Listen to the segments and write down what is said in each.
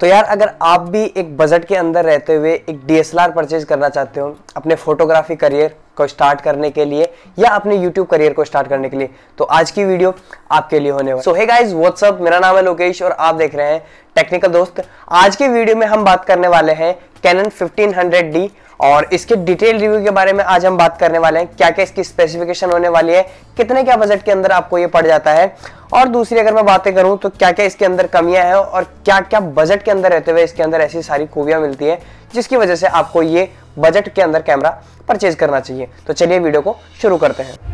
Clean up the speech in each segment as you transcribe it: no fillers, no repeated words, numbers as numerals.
तो यार अगर आप भी एक बजट के अंदर रहते हुए एक डीएसएलआर परचेज करना चाहते हो अपने फोटोग्राफी करियर को स्टार्ट करने के लिए या अपने यूट्यूब करियर को स्टार्ट करने के लिए, तो आज की वीडियो आपके लिए होने वाली है। So hey guys, what's up, मेरा नाम है लोकेश और आप देख रहे हैं टेक्निकल दोस्त। आज की वीडियो में हम बात करने वाले हैं कैनन 1500D और इसके डिटेल रिव्यू के बारे में आज हम बात करने वाले हैं। क्या क्या इसकी स्पेसिफिकेशन होने वाली है, कितने क्या बजट के अंदर आपको ये पड़ जाता है, और दूसरी अगर मैं बातें करूं तो क्या क्या इसके अंदर कमियां हैं और क्या क्या बजट के अंदर रहते हुए इसके अंदर ऐसी सारी खूबियां मिलती है जिसकी वजह से आपको ये बजट के अंदर कैमरा परचेज करना चाहिए। तो चलिए वीडियो को शुरू करते हैं।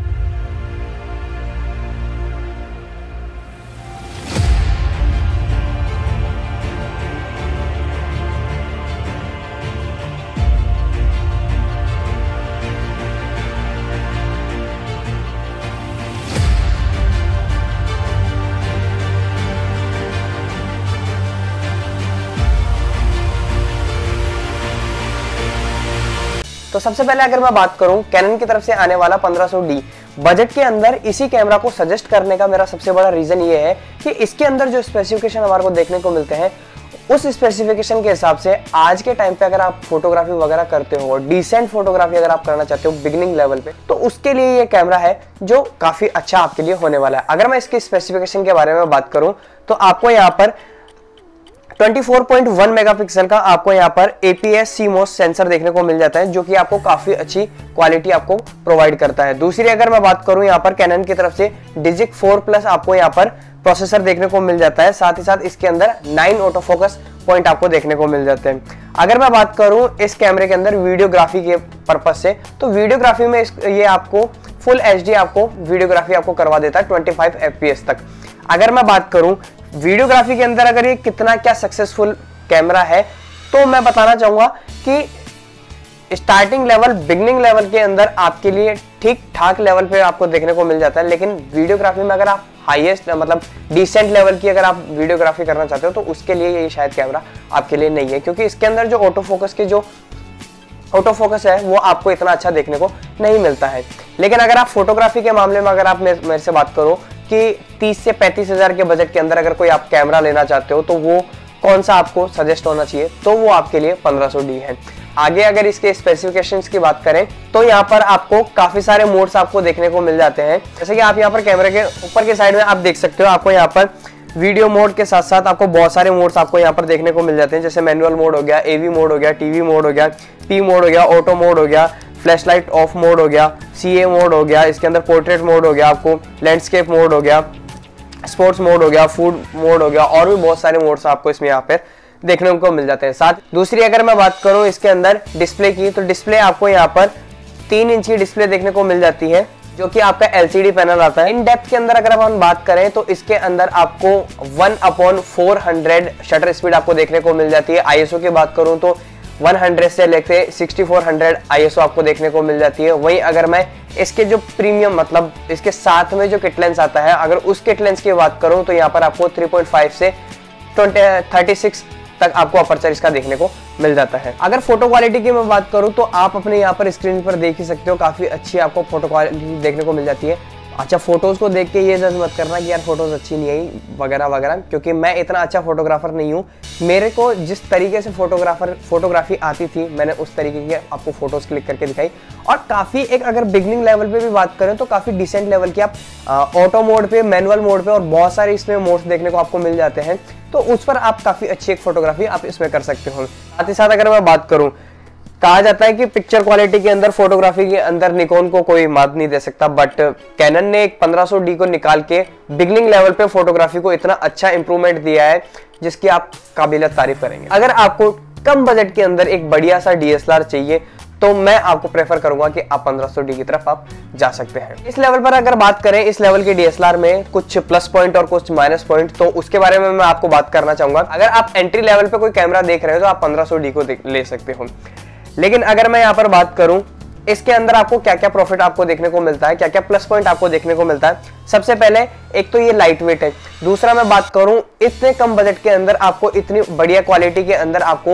तो सबसे पहले अगर मैं बात करूं कैनन की तरफ से आने वाला 1500D बजट के अंदर इसी कैमरा को सजेस्ट करने का मेरा सबसे बड़ा रीजन ये है कि इसके अंदर जो स्पेसिफिकेशन हमारे को देखने को मिलते हैं उस स्पेसिफिकेशन के हिसाब से आज के टाइम पे अगर आप फोटोग्राफी वगैरह करते हो, डिसेंट फोटोग्राफी अगर आप करना चाहते हो बिगिनिंग लेवल पे, तो उसके लिए ये कैमरा है जो काफी अच्छा आपके लिए होने वाला है। अगर मैं इसके स्पेसिफिकेशन के बारे में बात करूं तो आपको यहाँ पर 24.1 मेगापिक्सल का आपको यहाँ पर APS CMOS सेंसर देखने को मिल जाता है जो कि आपको काफी अच्छी क्वालिटी आपको प्रोवाइड करता है। दूसरी अगर मैं बात करूं यहाँ पर कैनन की तरफ से डिजिक 4+ आपको यहाँ पर प्रोसेसर देखने को मिल जाता है। साथ ही साथ इसके अंदर 9 ऑटो फोकस पॉइंट आपको देखने को मिल जाते हैं। अगर मैं बात करूं इस कैमरे के अंदर वीडियोग्राफी के पर्पज से, तो वीडियोग्राफी में ये आपको फुल HD आपको वीडियोग्राफी आपको करवा देता है 25 FPS तक। अगर मैं बात करूं वीडियोग्राफी के अंदर अगर ये कितना क्या सक्सेसफुल कैमरा है, तो मैं बताना चाहूंगा कि स्टार्टिंग लेवल बिगनिंग लेवल के अंदर आपके लिए ठीक ठाक लेवल पे आपको देखने को मिल जाता है। लेकिन वीडियोग्राफी में अगर आप हाईएस्ट मतलब डिसेंट लेवल की अगर आप वीडियोग्राफी करना चाहते हो तो उसके लिए ये शायद कैमरा आपके लिए नहीं है, क्योंकि इसके अंदर जो ऑटो फोकस है वो आपको इतना अच्छा देखने को नहीं मिलता है। लेकिन अगर आप फोटोग्राफी के मामले में अगर आप मेरे से बात करो कि 30 से 35 हजार के बजट के अंदर अगर कोई आप कैमरा लेना चाहते हो तो वो कौन सा आपको सजेस्ट होना चाहिए, तो वो आपके लिए 1500D है। आगे अगर इसके स्पेसिफिकेशंस की बात करें तो यहाँ पर आपको काफी सारे मोड्स आपको देखने को मिल जाते हैं। जैसे कि आप यहाँ पर कैमरे के ऊपर के साइड में आप देख सकते हो, आपको यहाँ पर वीडियो मोड के साथ साथ आपको बहुत सारे मोड्स आपको यहाँ पर देखने को मिल जाते हैं। जैसे मैनुअल मोड हो गया, AV मोड हो गया, TV मोड हो गया, P मोड हो गया, ऑटो मोड हो गया, फ्लैश लाइट ऑफ मोड हो गया, CA मोड हो गया, इसके अंदर पोर्ट्रेट मोड हो गया, आपको लैंडस्केप मोड हो गया, स्पोर्ट्स मोड हो गया, फूड मोड हो गया, और भी बहुत सारे मोड्स आपको इसमें यहाँ पे देखने को मिल जाते हैं। साथ दूसरी अगर मैं बात करूं इसके अंदर डिस्प्ले की, तो डिस्प्ले आपको यहाँ पर 3 इंच की डिस्प्ले देखने को मिल जाती है जो कि आपका LCD पैनल आता है। इन डेप्थ के अंदर अगर हम बात करें तो इसके अंदर आपको 1/400 शटर स्पीड आपको देखने को मिल जाती है। ISO की बात करूं तो 100 से लेके 6400 ISO आपको देखने को मिल जाती है। वहीं अगर मैं इसके जो प्रीमियम मतलब इसके साथ में जो किट लेंस आता है, अगर उस किट लेंस की बात करूं तो यहाँ पर आपको 3.5 से 36 तक आपको अपर्चर इसका देखने को मिल जाता है। अगर फोटो क्वालिटी की मैं बात करूं तो आप अपने यहाँ पर स्क्रीन पर देख ही सकते हो, काफी अच्छी आपको फोटो क्वालिटी देखने को मिल जाती है। अच्छा, फोटोज को देख के ये जज मत करना कि यार फोटोज अच्छी नहीं आई वगैरह वगैरह, क्योंकि मैं इतना अच्छा फोटोग्राफर नहीं हूँ। मेरे को जिस तरीके से फोटोग्राफी आती थी मैंने उस तरीके की आपको फोटोज क्लिक करके दिखाई। और काफी एक अगर बिगनिंग लेवल पे भी बात करें तो काफी डिसेंट लेवल की आप ऑटो मोड पे, मैनुअल मोड पे और बहुत सारे इसमें मोड्स देखने को आपको मिल जाते हैं, तो उस पर आप काफी अच्छी एक फोटोग्राफी आप इसमें कर सकते हो। साथ ही साथ अगर मैं बात करूं, कहा जाता है कि पिक्चर क्वालिटी के अंदर फोटोग्राफी के अंदर निकॉन को कोई मात नहीं दे सकता, बट कैनन ने एक 1500D को निकाल के बिगनिंग लेवल पे फोटोग्राफी को इतना अच्छा इंप्रूवमेंट दिया है जिसकी आप काबिलियत तारीफ करेंगे। अगर आपको कम बजट के अंदर एक बढ़िया सा DSLR चाहिए तो मैं आपको प्रेफर करूंगा कि आप 1500D की तरफ आप जा सकते हैं। इस लेवल पर अगर बात करें, इस लेवल के DSLR में कुछ प्लस पॉइंट और कुछ माइनस पॉइंट, तो उसके बारे में मैं आपको बात करना चाहूंगा। अगर आप एंट्री लेवल पे कोई कैमरा देख रहे हो तो आप 1500D को ले सकते हो। लेकिन अगर मैं यहाँ पर बात करूं इसके अंदर आपको क्या क्या प्रॉफिट आपको देखने को मिलता है, क्या क्या प्लस पॉइंट आपको देखने को मिलता है। सबसे पहले एक तो ये लाइट वेट है। दूसरा मैं बात करूं इतने कम बजट के अंदर आपको इतनी बढ़िया क्वालिटी के अंदर आपको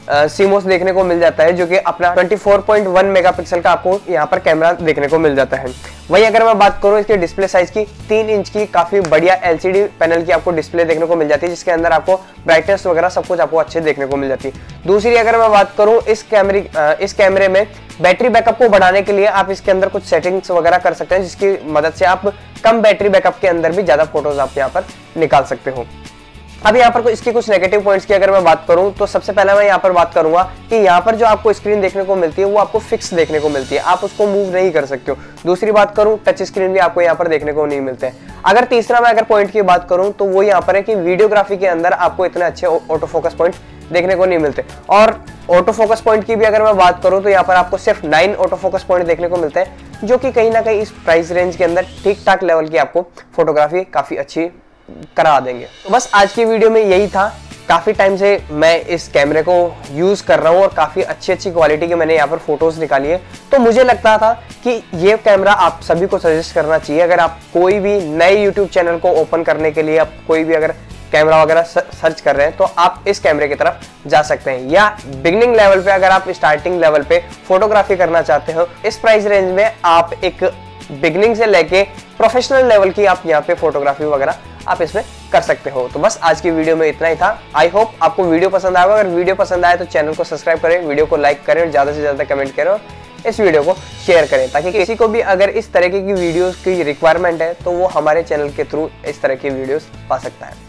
CMOS देखने को मिल जाता है, जो कि अपना 24.1 मेगापिक्सल का आपको यहाँ पर कैमरा देखने को मिल जाता है। वहीं अगर मैं बात करूँ इसके डिस्प्ले साइज की, 3 इंच की काफी बढ़िया LCD पैनल की आपको डिस्प्ले देखने को मिल जाती है, जिसके अंदर आपको ब्राइटनेस वगैरह सब कुछ आपको अच्छे देखने को मिल जाती है। दूसरी अगर मैं बात करूँ इस कैमरे में बैटरी बैकअप को बढ़ाने के लिए आप इसके अंदर कुछ सेटिंग्स वगैरह कर सकते हैं, जिसकी मदद से आप कम बैटरी बैकअप के अंदर भी ज्यादा फोटोज आप यहाँ पर निकाल सकते हो। अब यहाँ पर इसकी कुछ नेगेटिव पॉइंट्स की अगर मैं बात करूं तो सबसे पहले मैं यहाँ पर बात करूंगा कि यहाँ पर जो आपको स्क्रीन देखने को मिलती है वो आपको फिक्स देखने को मिलती है, आप उसको मूव नहीं कर सकते हो। दूसरी बात करूं टच स्क्रीन भी आपको यहाँ पर देखने को नहीं मिलते हैं। अगर तीसरा मैं अगर पॉइंट की बात करूं तो वो यहाँ पर है कि वीडियोग्राफी के अंदर आपको इतने अच्छे ऑटो फोकस पॉइंट देखने को नहीं मिलते। और ऑटो फोकस पॉइंट की भी अगर मैं बात करूं तो यहाँ पर आपको सिर्फ 9 ऑटो फोकस पॉइंट देखने को मिलते हैं, जो कि कहीं ना कहीं इस प्राइस रेंज के अंदर ठीक ठाक लेवल की आपको फोटोग्राफी काफी अच्छी करा देंगे। तो बस आज की वीडियो में यही था। काफी टाइम से मैं इस कैमरे को यूज कर रहा हूँ और काफी अच्छी क्वालिटी के मैंने यहाँ पर फोटोज निकाली है, तो मुझे लगता था कि ये कैमरा आप सभी को सजेस्ट करना चाहिए। अगर आप कोई भी नए यूट्यूब चैनल को ओपन करने के लिए आप कोई भी अगर कैमरा वगैरह सर्च कर रहे हैं तो आप इस कैमरे की तरफ जा सकते हैं, या बिगनिंग लेवल पे अगर आप स्टार्टिंग लेवल पे फोटोग्राफी करना चाहते हो इस प्राइस रेंज में आप एक बिगनिंग से लेके प्रोफेशनल लेवल की आप यहाँ पे फोटोग्राफी वगैरह आप इसमें कर सकते हो। तो बस आज की वीडियो में इतना ही था। आई होप आपको वीडियो पसंद आएगा। अगर वीडियो पसंद आए तो चैनल को सब्सक्राइब करें, वीडियो को लाइक करें और ज्यादा से ज्यादा कमेंट करें और इस वीडियो को शेयर करें, ताकि किसी को भी अगर इस तरीके की वीडियोस की रिक्वायरमेंट है तो वो हमारे चैनल के थ्रू इस तरह की वीडियोस पा सकता है।